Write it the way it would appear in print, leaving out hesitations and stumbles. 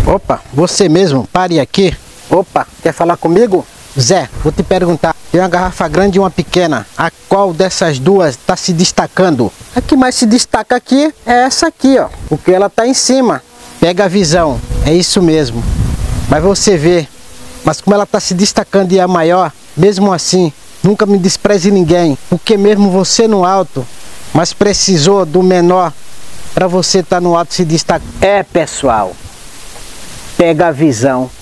Opa, você mesmo, pare aqui. Opa, quer falar comigo? Zé, vou te perguntar, tem uma garrafa grande e uma pequena, a qual dessas duas está se destacando? A que mais se destaca aqui é essa aqui, ó, porque ela está em cima. Pega a visão, é isso mesmo. Mas você vê, mas como ela está se destacando e é a maior, mesmo assim, nunca me despreze ninguém, porque mesmo você no alto, mas precisou do menor para você estar no alto e se destacar. É, pessoal, pega a visão.